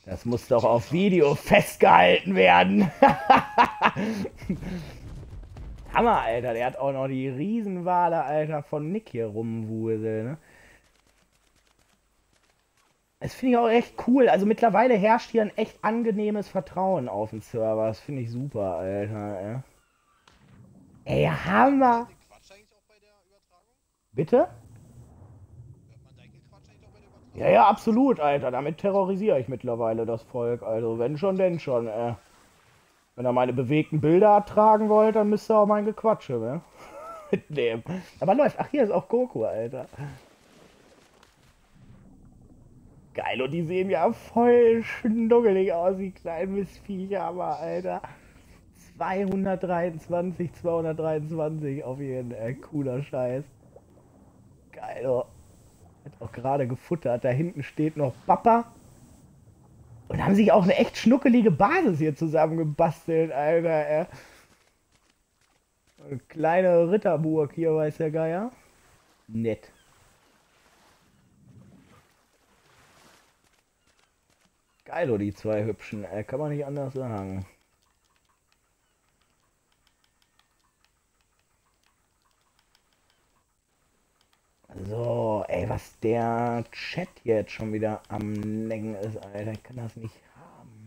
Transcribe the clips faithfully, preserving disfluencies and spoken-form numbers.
Das muss doch auf Video festgehalten werden. Hammer, Alter. Der hat auch noch die Riesenwale, Alter, von Nick hier rumwuseln, ne? Das finde ich auch echt cool. Also mittlerweile herrscht hier ein echt angenehmes Vertrauen auf den Server. Das finde ich super, Alter. Ey, ey Hammer. Den Quatsch eigentlich auch bei der Übertragung? Bitte? Hört man deinen Quatsch eigentlich auch bei der Übertragung? Ja, ja, absolut, Alter. Damit terrorisiere ich mittlerweile das Volk. Also, wenn schon, denn schon, ey. Wenn ihr meine bewegten Bilder ertragen wollt, dann müsst ihr auch mein Gequatsche, ne? Mitnehmen. Aber läuft. Ach, hier ist auch Goku, Alter. Geil, und die sehen ja voll schnuggelig aus, die kleinen Missviecher, aber, Alter. zweihundertdreiundzwanzig, zweihundertdreiundzwanzig auf jeden Fall. Cooler Scheiß. Geil, oh. Hat auch gerade gefuttert. Da hinten steht noch Papa. Und haben sich auch eine echt schnuckelige Basis hier zusammengebastelt, Alter. Äh. Eine kleine Ritterburg hier, weiß der Geier. Nett. Geil, oh, die zwei hübschen. Äh, kann man nicht anders sagen. So, ey, was der Chat jetzt schon wieder am Necken ist, Alter. Ich kann das nicht haben.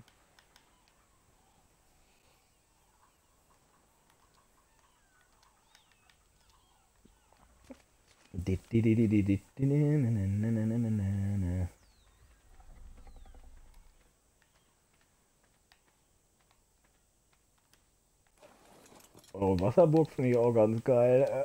Oh, Wasserburg finde ich auch ganz geil. Äh.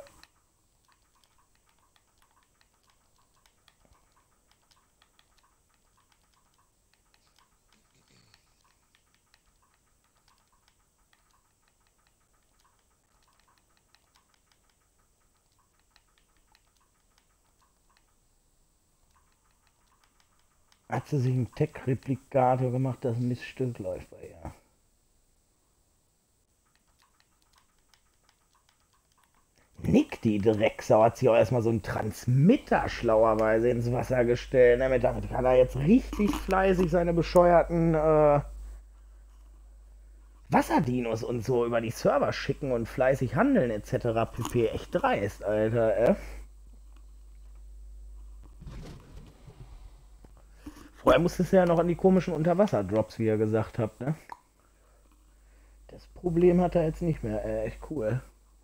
Hat sie sich einen Tech-Replikator gemacht, das Miststück läuft bei ihr. Nick, die Drecksau, hat sich auch erstmal so einen Transmitter schlauerweise ins Wasser gestellt. Damit, damit kann er jetzt richtig fleißig seine bescheuerten äh, Wasserdinos und so über die Server schicken und fleißig handeln et cetera pp. Echt dreist, Alter, äh. Vorher musstest du ja noch an die komischen Unterwasserdrops, wie ihr gesagt habt, ne? Das Problem hat er jetzt nicht mehr, äh, echt cool.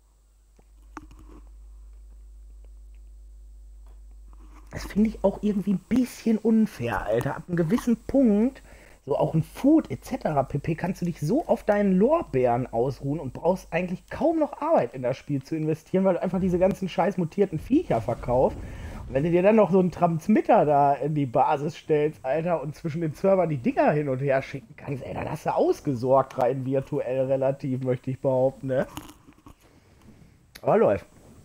Das finde ich auch irgendwie ein bisschen unfair, Alter. Ab einem gewissen Punkt, so auch ein Food et cetera pp. Kannst du dich so auf deinen Lorbeeren ausruhen und brauchst eigentlich kaum noch Arbeit in das Spiel zu investieren, weil du einfach diese ganzen scheiß mutierten Viecher verkaufst. Und wenn du dir dann noch so einen Transmitter da in die Basis stellst, Alter, und zwischen den Servern die Dinger hin und her schicken kannst, ey, dann hast du ausgesorgt rein virtuell relativ, möchte ich behaupten, ne? Aber läuft.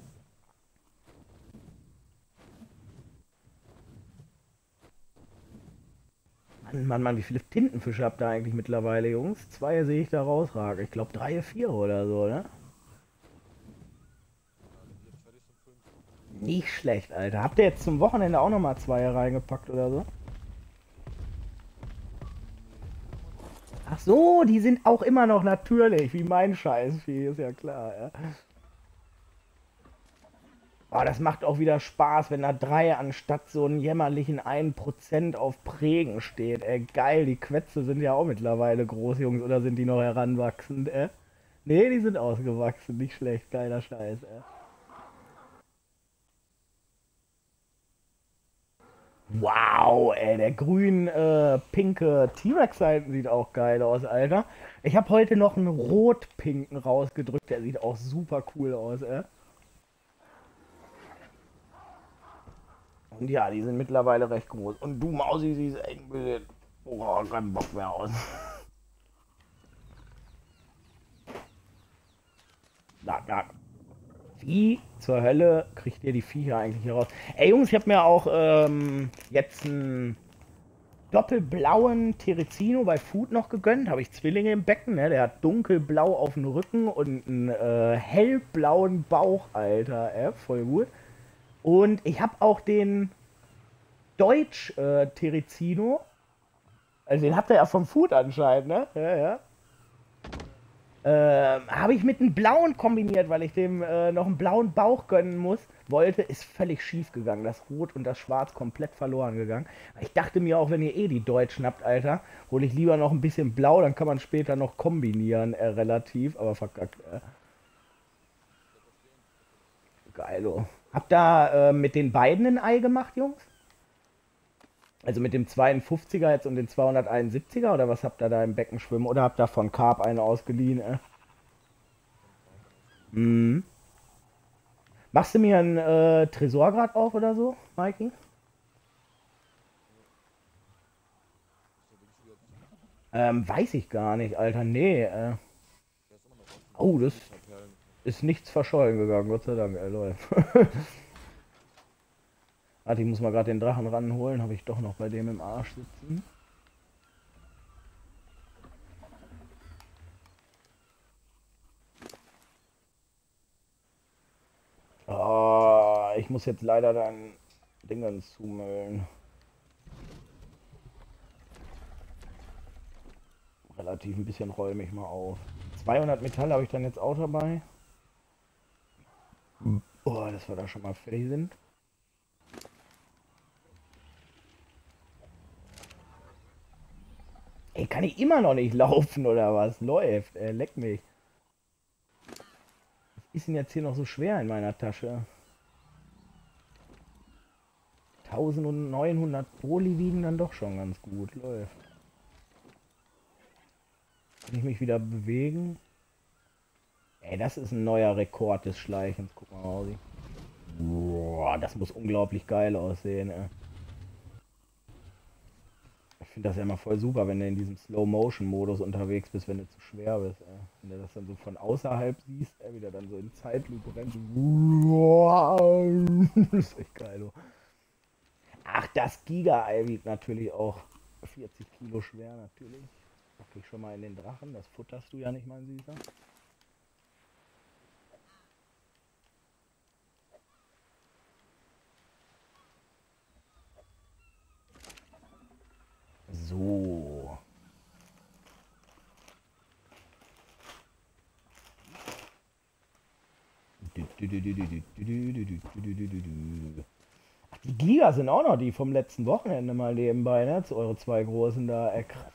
Mann, Mann, Mann, wie viele Tintenfische habt ihr eigentlich mittlerweile, Jungs? Zwei sehe ich da rausragen. Ich glaube drei, vier oder so, ne? Ja, wenn die jetzt fertig sind, fünf. Nicht schlecht, Alter. Habt ihr jetzt zum Wochenende auch nochmal zwei reingepackt oder so? Nee, die sind immer noch. Ach so, die sind auch immer noch natürlich, wie mein Scheißvieh, ist ja klar, ja. Oh, das macht auch wieder Spaß, wenn da drei anstatt so einen jämmerlichen ein Prozent auf Prägen steht. Ey, geil, die Quetze sind ja auch mittlerweile groß, Jungs, oder sind die noch heranwachsend, ey? Nee, die sind ausgewachsen, nicht schlecht, geiler Scheiß, ey. Wow, ey, der grün-pinke T-Rex-Seiten sieht auch geil aus, Alter. Ich habe heute noch einen rot-pinken rausgedrückt, der sieht auch super cool aus, ey. Und ja, die sind mittlerweile recht groß. Und du, Mausi, siehst echt ein bisschen... Boah, kein Bock mehr aus. Na, na. Wie zur Hölle kriegt ihr die Viecher eigentlich hier raus? Ey, Jungs, ich habe mir auch ähm, jetzt einen doppelblauen Terezino bei Food noch gegönnt. Habe ich Zwillinge im Becken, ne? Der hat dunkelblau auf dem Rücken und einen äh, hellblauen Bauch, Alter. Äh, voll gut. Und ich habe auch den Deutsch äh, Terezino. Also den habt ihr ja vom Food anscheinend, ne? Ja, ja. Ähm, habe ich mit einem blauen kombiniert, weil ich dem äh, noch einen blauen Bauch gönnen muss, wollte, ist völlig schief gegangen. Das Rot und das Schwarz komplett verloren gegangen. Ich dachte mir auch, wenn ihr eh die Deutschen habt, Alter, hole ich lieber noch ein bisschen blau, dann kann man später noch kombinieren, äh, relativ, aber verkackt. Äh. Geilo. Habt ihr äh, mit den beiden ein Ei gemacht, Jungs? Also mit dem zweiundfünfziger jetzt und den zweihunderteinundsiebziger oder was habt ihr da im Becken schwimmen? Oder habt ihr von Carp eine ausgeliehen? Äh? Mhm. Machst du mir ein äh, Tresor grad auf oder so, Mikey? Ähm, weiß ich gar nicht, Alter. Nee. Äh. Oh, das ist nichts verschollen gegangen, Gott sei Dank, ey, Leute. Warte, ich muss mal gerade den Drachen ranholen. Habe ich doch noch bei dem im Arsch sitzen. Oh, ich muss jetzt leider dein Ding zumüllen. Relativ ein bisschen räume ich mal auf. zweihundert Metall habe ich dann jetzt auch dabei. Oh, dass wir da schon mal fertig sind. Ey, kann ich immer noch nicht laufen oder was? Läuft, ey, leck mich. Was ist denn jetzt hier noch so schwer in meiner Tasche? neunzehnhundert Poli wiegen dann doch schon ganz gut. Läuft. Kann ich mich wieder bewegen? Ey, das ist ein neuer Rekord des Schleichens. Guck mal, Mausi. Boah, das muss unglaublich geil aussehen, ey. Ich finde das ja immer voll super, wenn du in diesem Slow-Motion-Modus unterwegs bist, wenn du zu schwer bist, ey. Wenn du das dann so von außerhalb siehst, ey, wie der dann so in Zeitlupe rennt. Das ist echt geil, oh. Ach, das Giga-Ei wiegt natürlich auch vierzig Kilo schwer, natürlich. Pack ich schon mal in den Drachen, das futterst du ja nicht, mein Süßer. So. Ach, die Giga sind auch noch die vom letzten Wochenende mal nebenbei, ne? Zu eure zwei großen da. Ey, krass.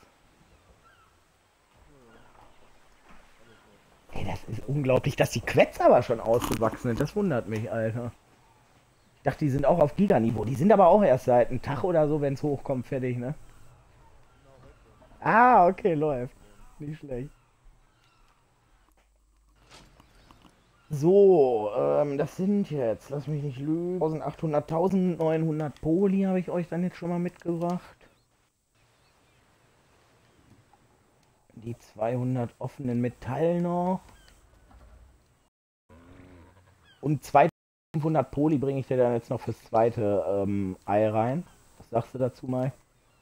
Ey, das ist unglaublich, dass die Quetz aber schon ausgewachsen sind. Das wundert mich, Alter. Ich dachte, die sind auch auf Giganiveau. Die sind aber auch erst seit einem Tag oder so, wenn es hochkommt, fertig, ne? Ah, okay, läuft. Nicht schlecht. So, ähm, das sind jetzt, lass mich nicht lügen, eintausendachthundert, neunzehnhundert Poli habe ich euch dann jetzt schon mal mitgebracht. Die zweihundert offenen Metall noch. Und zweitausendfünfhundert Poli bringe ich dir dann jetzt noch fürs zweite ähm, Ei rein. Was sagst du dazu, Mai?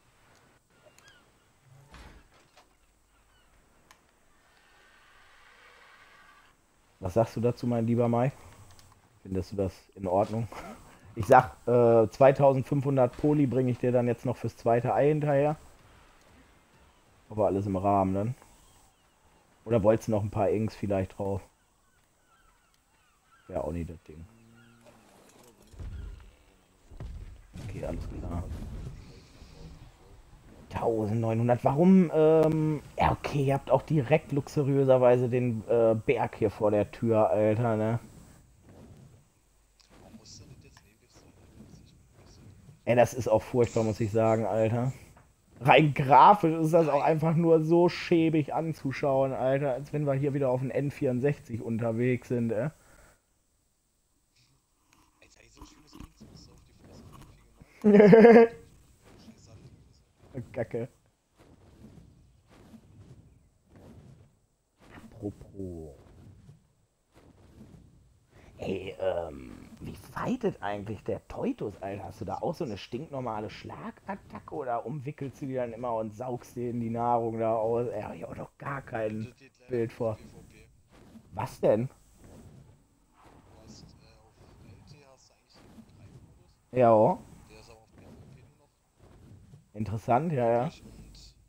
Was sagst du dazu, mein lieber Mai? Findest du das in Ordnung? Ich sag, äh, zweitausendfünfhundert Poli bringe ich dir dann jetzt noch fürs zweite Ei hinterher. Aber alles im Rahmen dann. Oder wolltest du noch ein paar Inks vielleicht drauf? Wäre auch nicht das Ding. Okay, alles klar. neunzehnhundert. Warum? Ähm, ja, okay, ihr habt auch direkt luxuriöserweise den äh, Berg hier vor der Tür, Alter, ne? Warum musst du das jetzt ewig sein? Das ist echt ein bisschen. Ey, das ist auch furchtbar, muss ich sagen, Alter. Rein grafisch ist das auch Nein, einfach nur so schäbig anzuschauen, Alter, als wenn wir hier wieder auf dem N vierundsechzig unterwegs sind, ey. jetzt habe ich so ein schönes Kind, so bist du auf die Fresse. Viel gemein. Scheiß Sandhügel. Kacke. Apropos. Ey, ähm, wie fightet eigentlich der Teutus, Alter? Hast du da auch so eine stinknormale Schlagattacke oder umwickelst du die dann immer und saugst dir in die Nahrung da aus? Ey, hab ich auch noch gar kein Das geht leider Bild nur auf vor. PvP. Was denn? Du hast äh, auf L T hast du eigentlich so einen Treibmodus. Ja, oh. Der ist aber auf PvP nur noch Interessant, ja, ja. möglich und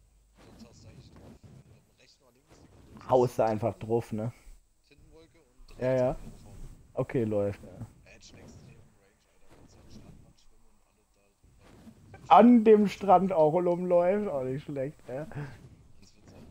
haust du einfach drauf, ne? Tintenwolke und Ja, rechts ja. am Ufer. Okay, läuft. Ja. Er hat schon extremen Range, Alter. Kannst du an den Strand schwimmen und alle da drüber. Im An Strand. dem Strand auch rumläuft, auch nicht schlecht, ja. Ganz witzig.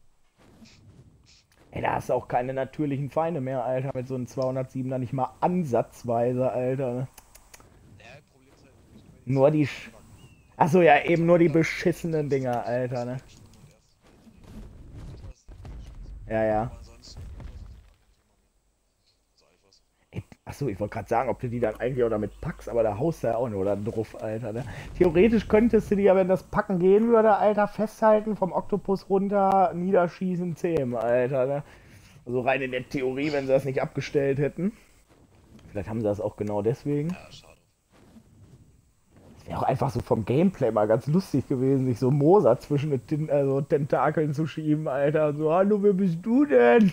Ey, da hast du auch keine natürlichen Feinde mehr, Alter, mit so einem zweihundertsiebener nicht mal ansatzweise, Alter. Ne? Ja, Problem ist halt wirklich nur, wenn die Nur die... Zombies Sch anpacken. Achso, ja, Die eben nur die Zombies dann, die beschissenen musst du Dinger, wirklich Alter, erst ne? wegschwimmen und erst penetrieren. Das ist dann wirklich scheiße. Ja, ja. Aber ansonsten, Mythos ist so gar kein Thema mehr. Also Alphas. Ey, achso, ich wollte gerade sagen, ob du die dann eigentlich auch damit packst, aber da haust du ja auch nur dann drauf, Alter, ne? Theoretisch könntest du die ja, wenn das Packen gehen würde, Alter, festhalten, vom Oktopus runter, niederschießen, zähmen, Alter, ne? Also rein in der Theorie, wenn sie das nicht abgestellt hätten. Vielleicht haben sie das auch genau deswegen. Ja, schade. Wäre auch einfach so vom Gameplay mal ganz lustig gewesen, sich so Moser zwischen den Tin also Tentakeln zu schieben, Alter. So, hallo, wer bist du denn?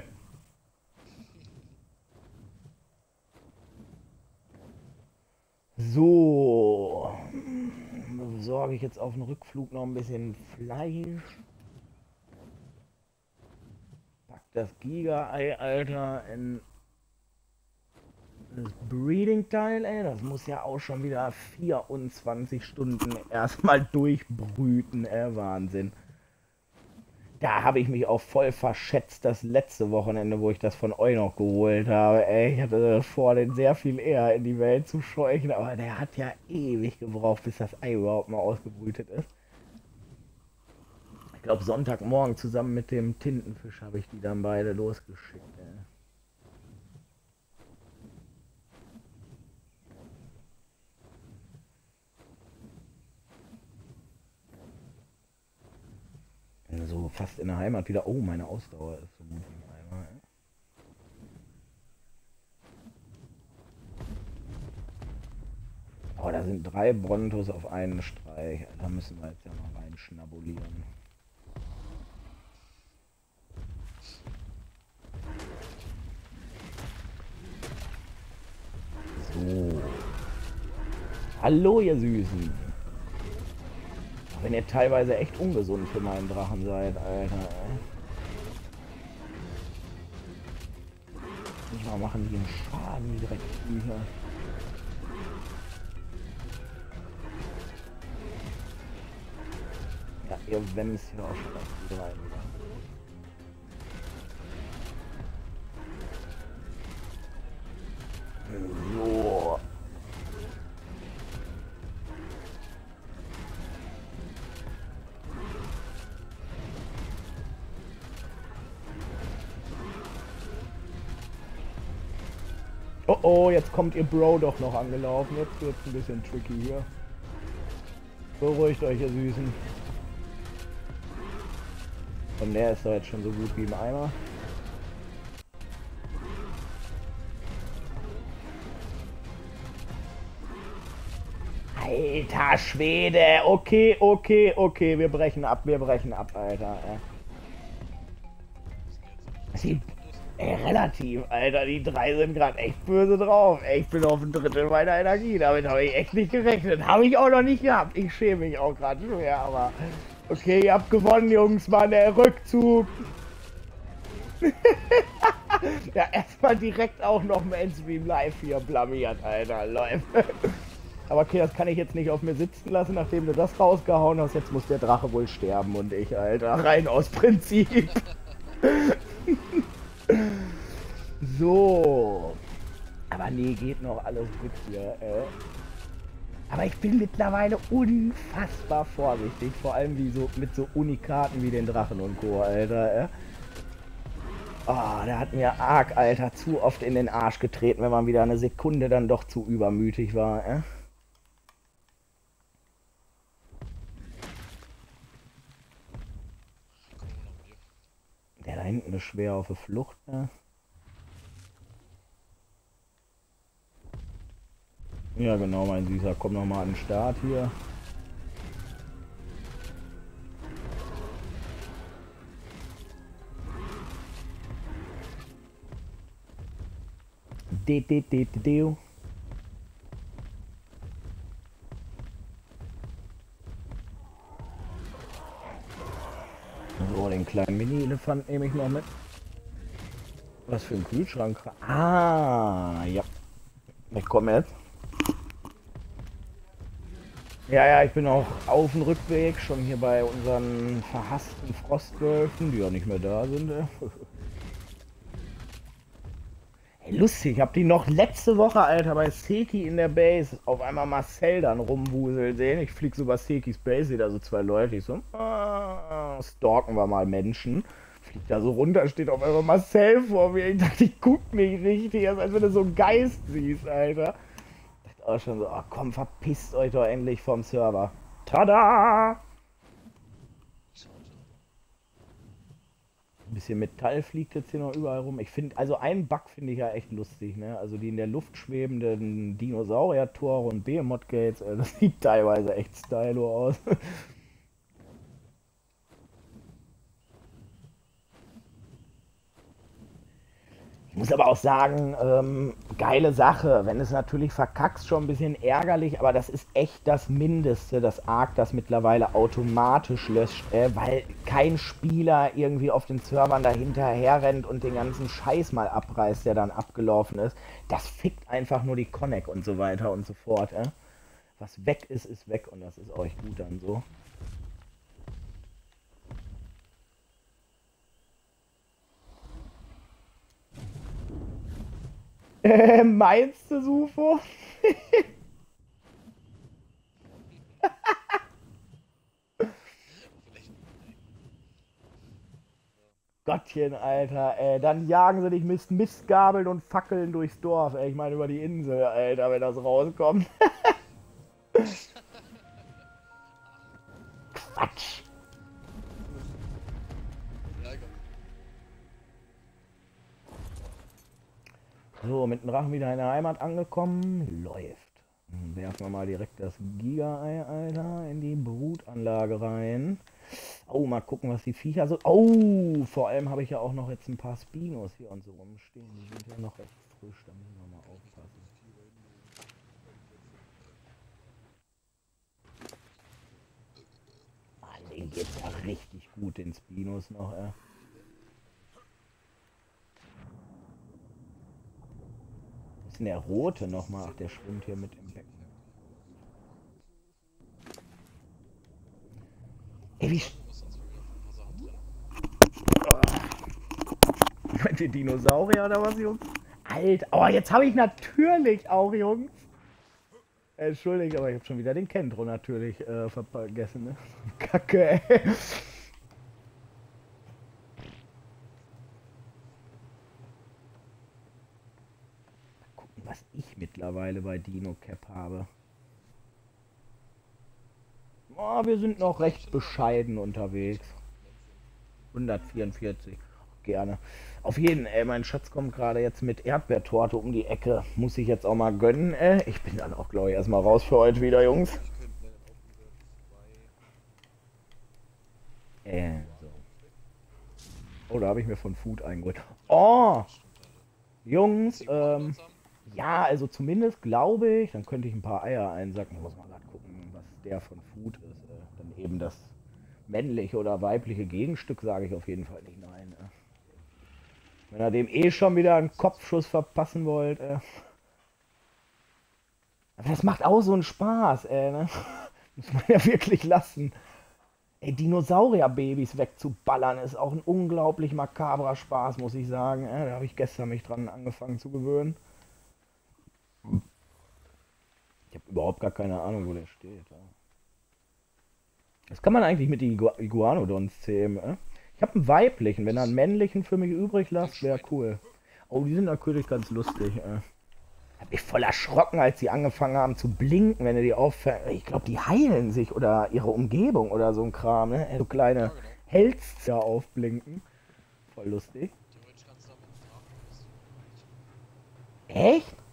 So. Besorge ich jetzt auf dem Rückflug noch ein bisschen Fleisch. Pack das Giga-Ei, Alter, in das Breeding-Teil, ey. Das muss ja auch schon wieder vierundzwanzig Stunden erstmal durchbrüten, ey. Wahnsinn. Da habe ich mich auch voll verschätzt, das letzte Wochenende, wo ich das von euch noch geholt habe. Ey, ich hatte vor, den sehr viel eher in die Welt zu scheuchen, aber der hat ja ewig gebraucht, bis das Ei überhaupt mal ausgebrütet ist. Ich glaube, Sonntagmorgen zusammen mit dem Tintenfisch habe ich die dann beide losgeschickt. Ey. So fast in der Heimat wieder. Oh, meine Ausdauer ist so gut wie im Eimer. Ey. Oh, da sind drei Brontos auf einen Streich. Da müssen wir jetzt ja mal reinschnabulieren. So. Hallo, ihr Süßen. Auch wenn ihr teilweise echt ungesund für meinen Drachen seid, Alter. Ey. Nicht mal machen die einen Schaden, die Dreckviecher. Ja, ihr wämst hier auch schon echt gut rein wieder. So. Oh oh, jetzt kommt ihr Bro doch noch angelaufen. Jetzt wird's ein bisschen tricky hier. Beruhigt euch, ihr Süßen. Und der ist doch jetzt schon so gut wie im Eimer. Alter Schwede, okay, okay, okay, wir brechen ab, wir brechen ab, Alter. Sie, ey, relativ, Alter, die drei sind gerade echt böse drauf. Ey, ich bin auf ein Drittel meiner Energie, damit habe ich echt nicht gerechnet. Habe ich auch noch nicht gehabt. Ich schäme mich auch gerade schwer, aber okay, ihr habt gewonnen, Jungs, Mann, der Rückzug. Ja, erstmal direkt auch noch Mainstream live hier blamiert, Alter, läuft. Aber okay, das kann ich jetzt nicht auf mir sitzen lassen, nachdem du das rausgehauen hast. Jetzt muss der Drache wohl sterben und ich, Alter, rein aus Prinzip. So. Aber nee, geht noch alles gut hier. Äh. Aber ich bin mittlerweile unfassbar vorsichtig. Vor allem wie so, mit so Unikaten wie den Drachen und Co., Alter. Äh. Oh, der hat mir arg, Alter, zu oft in den Arsch getreten, wenn man wieder eine Sekunde dann doch zu übermütig war. Äh. Der da hinten ist schwer auf der Flucht, ne? Ja genau, mein Süßer, komm noch mal an den Start hier. De, de, de, de, de. So, den kleinen Mini-Elefant nehme ich noch mit. Was für ein Kühlschrank. Ah, ja. Ich komme jetzt. Ja, ja, ich bin auch auf dem Rückweg, schon hier bei unseren verhassten Frostwölfen, die ja nicht mehr da sind. Ey. Hey, lustig, ich hab die noch letzte Woche, Alter, bei Seki in der Base auf einmal Marcel dann rumwuseln sehen. Ich flieg so über Sekis Base, sehe da so zwei Leute, ich so, ah, stalken wir mal Menschen. Fliegt da so runter, steht auf einmal Marcel vor mir. Ich dachte, ich guck mich richtig, als wenn du so einen Geist siehst, Alter. Auch schon so, oh, komm, verpisst euch doch endlich vom Server. Tada! Ein bisschen Metall fliegt jetzt hier noch überall rum. Ich finde, also einen Bug finde ich ja echt lustig, ne? Also die in der Luft schwebenden Dinosaurier-Tore und Behemoth-Gates, äh, das sieht teilweise echt stylo aus. Ich muss aber auch sagen, ähm, geile Sache. Wenn es natürlich verkackst, schon ein bisschen ärgerlich, aber das ist echt das Mindeste, dass Ark das mittlerweile automatisch löscht, äh, weil kein Spieler irgendwie auf den Servern dahinter herrennt und den ganzen Scheiß mal abreißt, der dann abgelaufen ist. Das fickt einfach nur die Connect und so weiter und so fort. Äh. Was weg ist, ist weg und das ist euch gut dann so. Äh, meinst du, Sufo? Vielleicht. Gottchen, Alter, ey. Dann jagen sie dich mit Mistgabeln und Fackeln durchs Dorf, ey. Ich meine über die Insel, Alter, wenn das rauskommt. Quatsch. Ja, komm. So, mit dem Drachen wieder in der Heimat angekommen. Läuft. Dann werfen wir mal direkt das Giga-Ei, Alter, in die Brutanlage rein. Oh, mal gucken, was die Viecher so... Oh, vor allem habe ich ja auch noch jetzt ein paar Spinos hier und so rumstehen. Die sind ja noch recht frisch, da müssen wir mal aufpassen. Ah, den geht's ja richtig gut, den Spinos noch, ey. Was ist denn der rote nochmal? Ach, der schwimmt hier mit im Becken. Ey, wie... Du musst sonst wieder ein paar Sachen trennen. Meint ihr Dinosaurier oder was, Jungs? Alter, oh, jetzt habe ich natürlich auch, Jungs. Entschuldigt, aber ich habe schon wieder den Kentro natürlich äh, vergessen, ne? Kacke, ey. Gucken, was ich mittlerweile bei Dino Cap habe. Oh, wir sind noch recht bescheiden unterwegs. hundertvierundvierzig. Gerne. Auf jeden, ey, mein Schatz kommt gerade jetzt mit Erdbeertorte um die Ecke. Muss ich jetzt auch mal gönnen, ey. Ich bin dann auch, glaube ich, erstmal raus für heute wieder, Jungs. Ich könnte mir dann auch wieder zwei. Äh, so. Oh, da habe ich mir von Food eingeholt. Oh, Jungs, Sieben Partner ähm, zusammen. ja, also zumindest glaube ich, dann könnte ich ein paar Eier einsacken. Muss mal gerade gucken, was der von Food ist. Äh, dann eben das männliche oder weibliche Gegenstück, sage ich auf jeden Fall nicht nein. Äh. Wenn er dem eh schon wieder einen Kopfschuss verpassen wollt. Äh. Aber das macht auch so einen Spaß, ey, ne? Muss man ja wirklich lassen. Ey, Dinosaurierbabys wegzuballern ist auch ein unglaublich makabrer Spaß, muss ich sagen. Äh, da habe ich gestern mich dran angefangen zu gewöhnen. Ich habe überhaupt gar keine Ahnung, wo der steht. Ja. Das kann man eigentlich mit den Igu Iguanodons zähmen. Äh? Ich habe einen weiblichen. Wenn er einen männlichen für mich übrig lasst, wäre cool. Oh, die sind natürlich ganz lustig. Äh. Hab mich voll erschrocken, als sie angefangen haben zu blinken, wenn er die auffällt. Ich glaube, die heilen sich oder ihre Umgebung oder so ein Kram. Ne? So kleine Ja, genau. Hells ja aufblinken. Voll lustig. Theoretisch kannst du damit einen Drachen besiegen. Echt?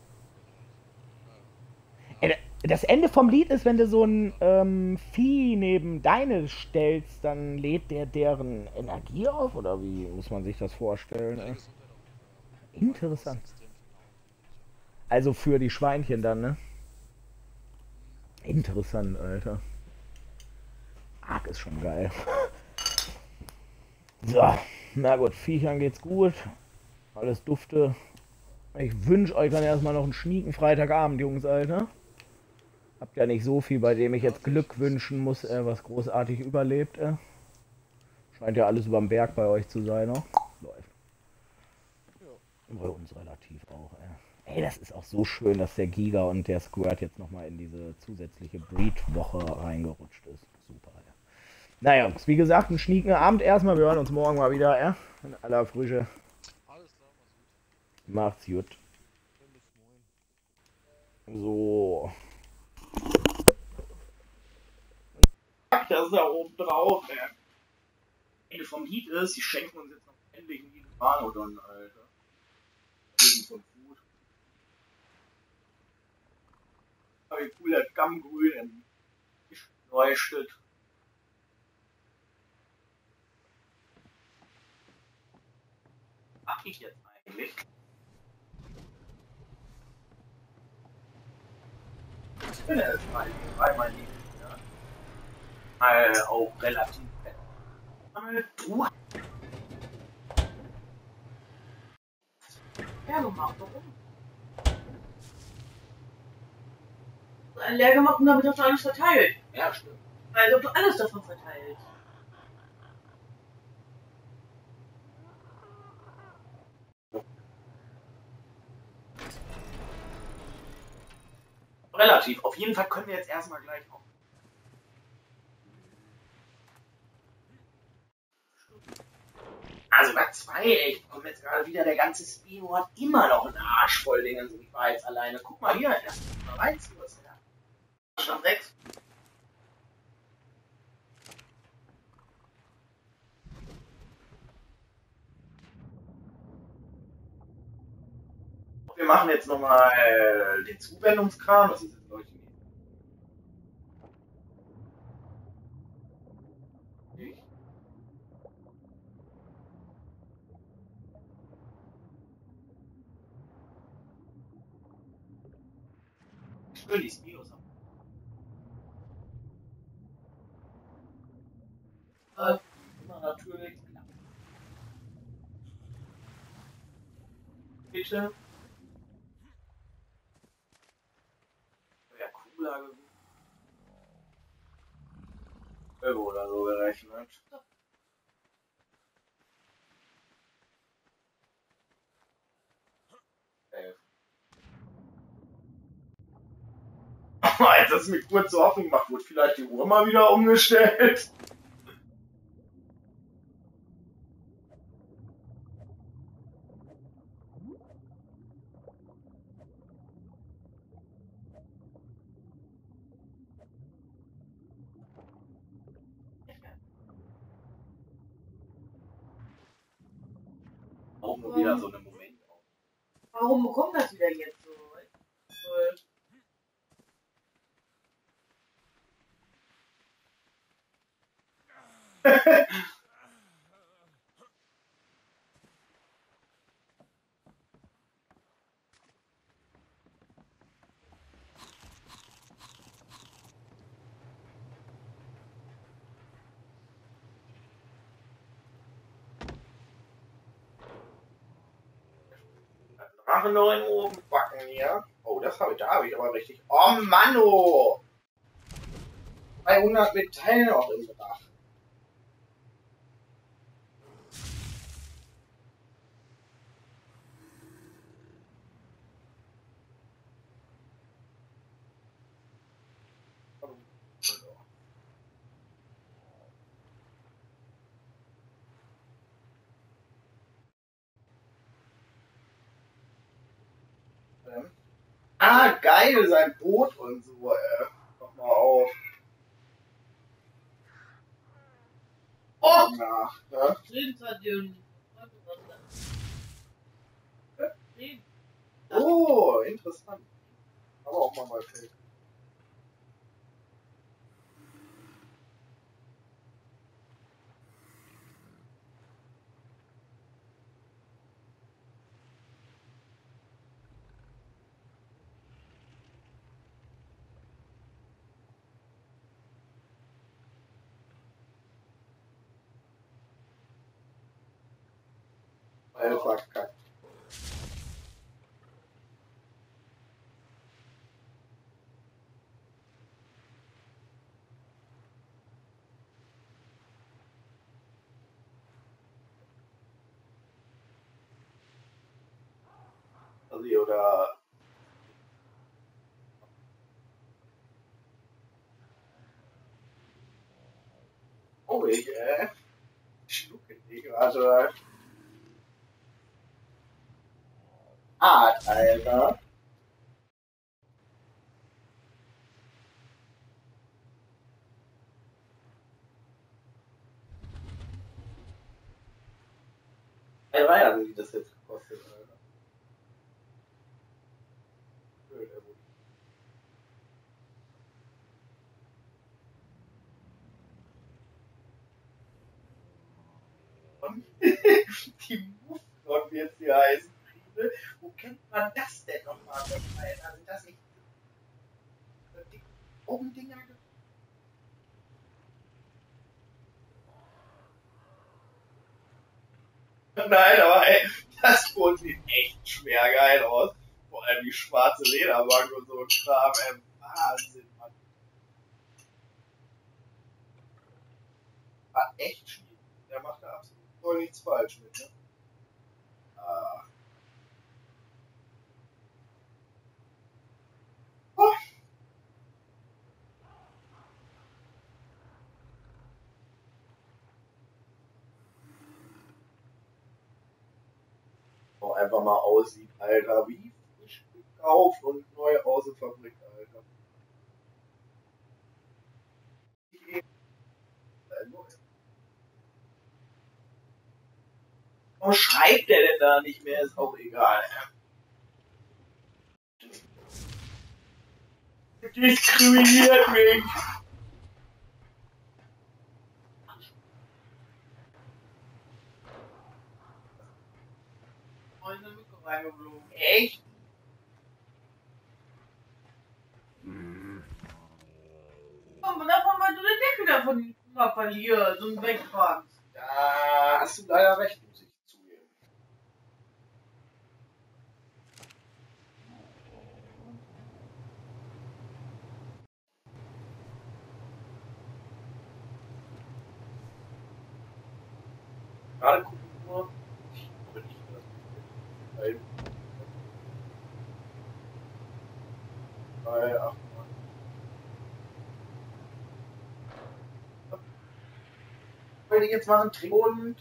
Ey, das Ende vom Lied ist, wenn du so ein ähm, Vieh neben deine stellst, dann lädt der deren Energie auf? Oder wie muss man sich das vorstellen? Deine Ey? Gesundheit auf jeden Fall. Wobei das Interessant. extrem viel Nahrung. Also für die Schweinchen dann, ne? Hm. Interessant, Alter. Ark ist schon geil. So, na gut, Viechern geht's gut. Alles dufte. Ich wünsche euch dann erstmal noch einen schnieken Freitagabend, Jungs, Alter. Habt ja nicht so viel, bei dem ich Ja, jetzt sehe ich Glück nicht so wünschen muss, aus. äh, was großartig überlebt. Äh. Scheint ja alles überm Berg bei euch zu sein, ne? Läuft. Ja. Bei uns relativ auch, ey. Ey, das ist auch so schön, dass der Giga und der Squirt jetzt nochmal in diese zusätzliche Breed-Woche reingerutscht ist. Super, ey. Naja, Jungs, wie gesagt, einen schnieken Abend erstmal. Wir hören uns morgen mal wieder, ja? In aller Frische. Alles klar, mach's gut. Macht's gut. Dann bis morgen. So. Das ist da oben drauf, ey. Ende vom Lied ist, die schenken uns jetzt noch endlich einen Manodon, Alter. Wegen von Food. Aber wie cool das Gammgrün im Neustadt. Mach ich jetzt eigentlich? Ich finde es mal, weil mein Lieben, ja. Mal auch relativ fett. Mal du. Ja, gemacht. Warum? Leer gemacht und damit hast du alles verteilt. Ja, stimmt. Als ob du alles davon verteilst. Relativ. Auf jeden Fall können wir jetzt erstmal gleich auf. Also bei zwei, ey, ich komme jetzt gerade wieder, der ganze Spino hat immer noch einen Arsch voll Dingen, so ich war jetzt alleine. Guck mal hier, erst mal reinziehen, was der hat. Stand sechs. Wir machen jetzt nochmal äh, den Zuwendungskram, das ist jetzt glaube ich nicht. Schön, die Spinos haben. Äh, immer natürlich. Bitte. Ja, cooler gewesen. Euro oder so gerechnet. Elf. Jetzt hast du mir kurz so Hoffnung gemacht, wurde vielleicht die Uhr mal wieder umgestellt. Auch nur wieder so eine Moment. Warum bekommt das wieder jetzt so? Voll. Drachen noch in oben backen hier. Oh, das habe ich, da habe ich aber richtig. Oh Mann, oh! zweihundert Metall noch im Drachen. Ah, geil, sein Boot und so, äh. Mach mal auf. Oh! Nach, ne? Lebensradion. Oh, interessant. Aber auch mal mal fällt. Eine verkackt. Also, oder. Oh, ich, äh. Schlucke die gerade. Hart, Alter. Ein Reiher, wie das jetzt gekostet, Alter. Schön, der Wunsch. Und die Move-Knock, wie jetzt hier heißen, Friede. Wo kennt man das denn nochmal weg, Alter? Sind das nicht die Augendinger? Nein, aber ey, das Boot sieht echt schwer geil aus. Vor allem die schwarze Lederbank und so ein Kram, ey, Wahnsinn, Mann. War echt schwierig. Der macht da absolut voll nichts falsch mit, ne? Ah. Oh. Oh, einfach mal aussieht, Alter, wie frisch gekauft und neu aus der Fabrik, Alter. Warum schreibt der denn da nicht mehr? Ist auch egal. Diskriminiert mich. Echt? Und davon, weil du den Deckel davon mal verlierst und wegfragst. Da hast du leider recht, muss ich zugeben. Gerade gucken wir nur, ich glaube nicht, dass wir bei acht, neun. Was wollte ich jetzt machen? Trink und.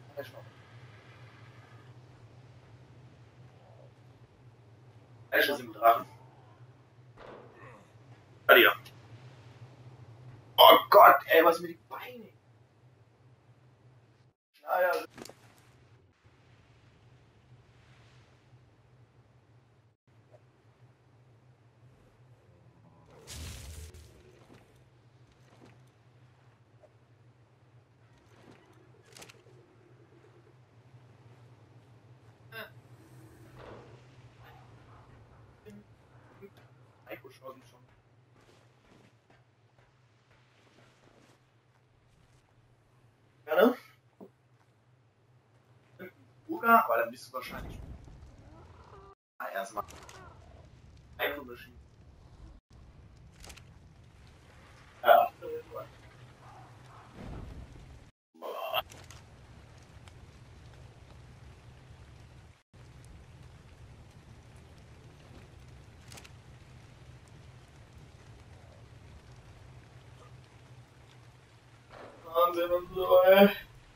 Esche sind Drachen. Bei dir. Oh Gott, ey, was mit die Beine. Schneider. Eingeschossen schon. Gerne. Bruder, aber dann bist du wahrscheinlich. Na, erstmal. Eingeschossen. Ja. Wahnsinn und so, ey.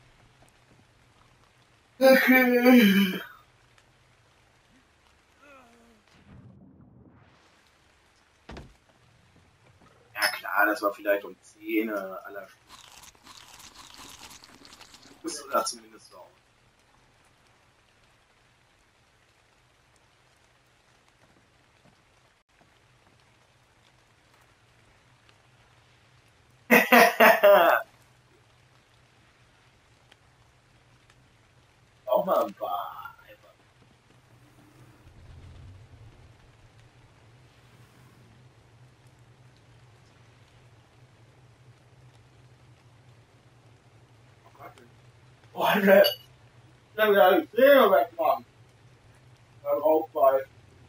Okay. Ja klar, das war vielleicht um zehn aller Stunde. Oder zumindest so. Auch mal ein paar. Einfach. Oh Gott. Oh, ne. Dann werde ich Träne wegmachen. Beim Rauchball.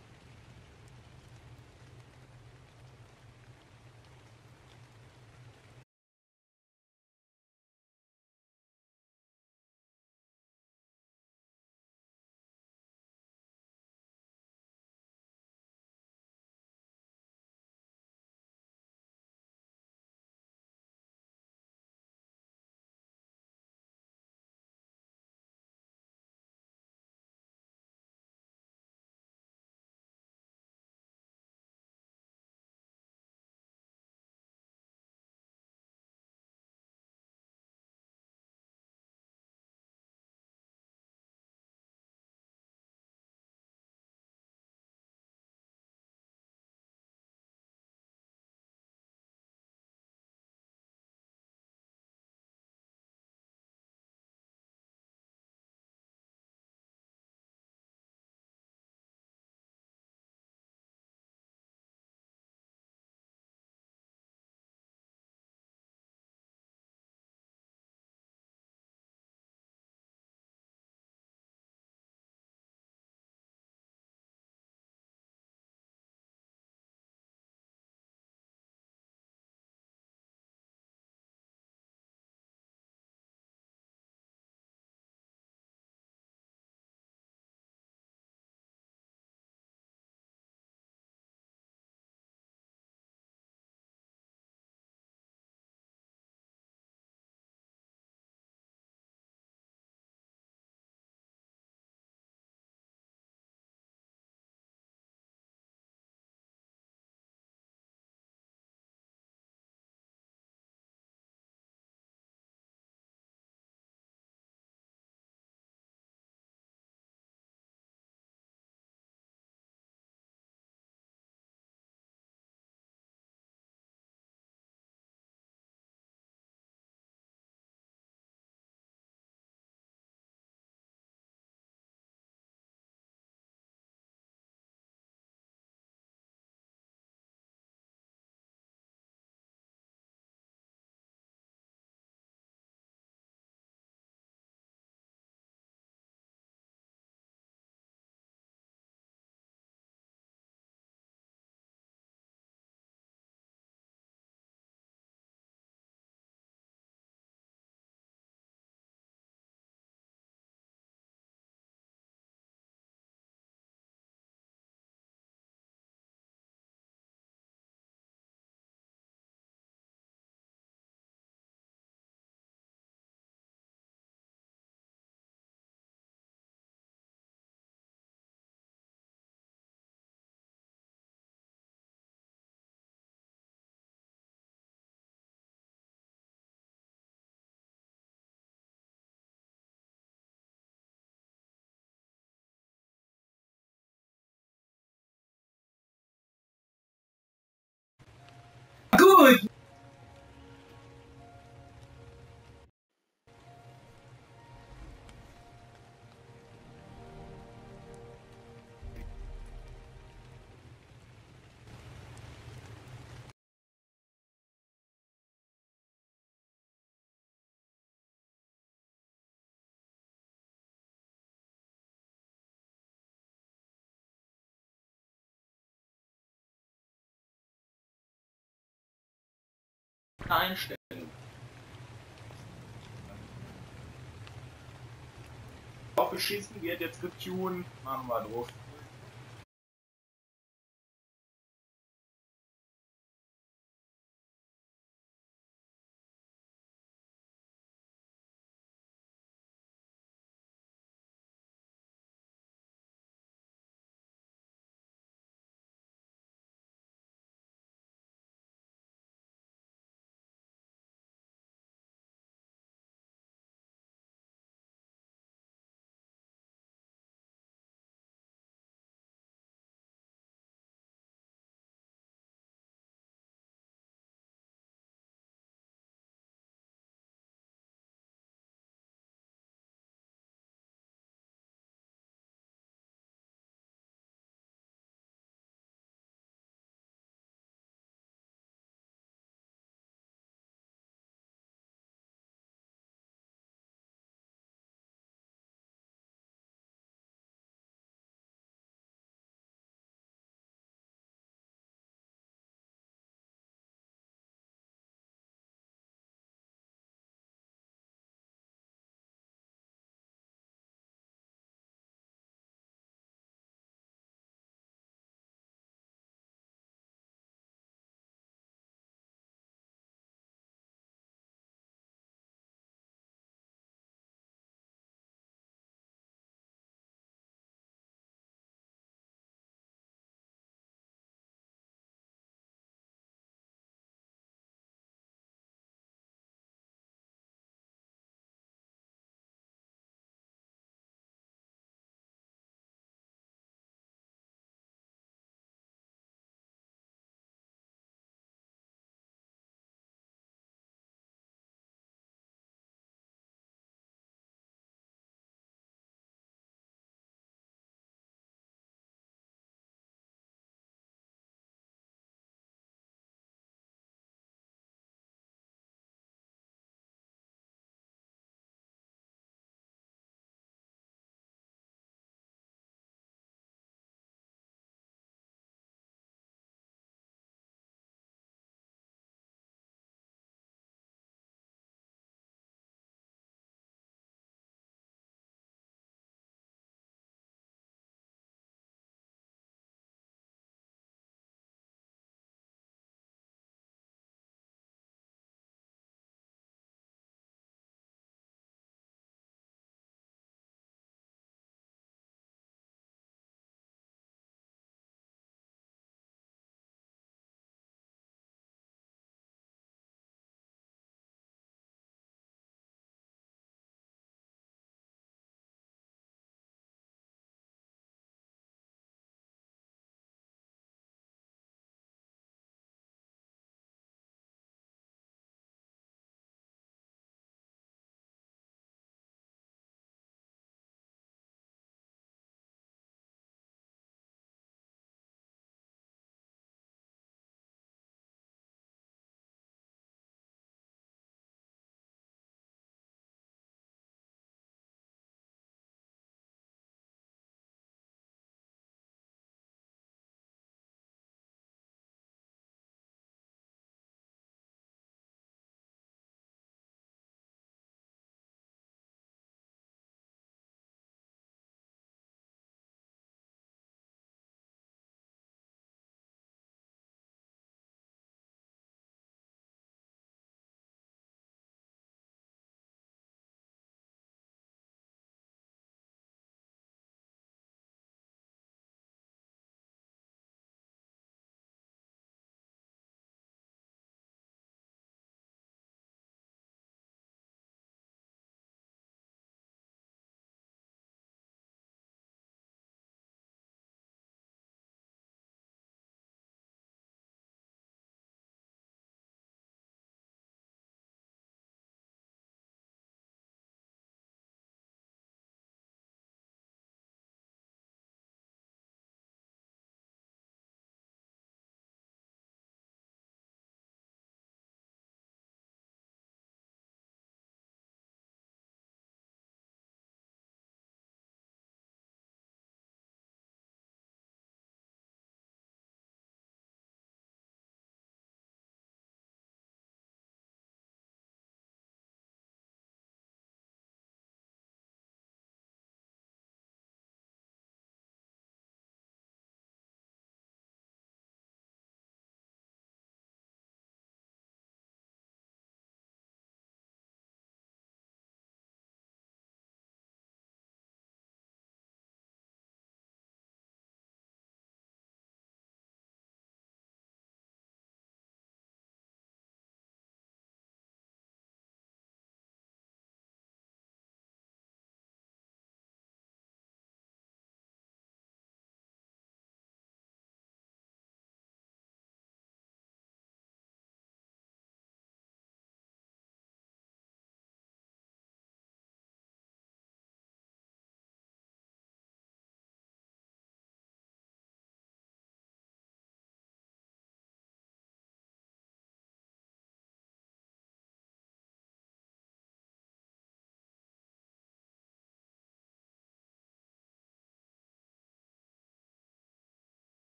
Gut. Einstellen. Auch beschissen wird jetzt getuned. Machen wir drauf.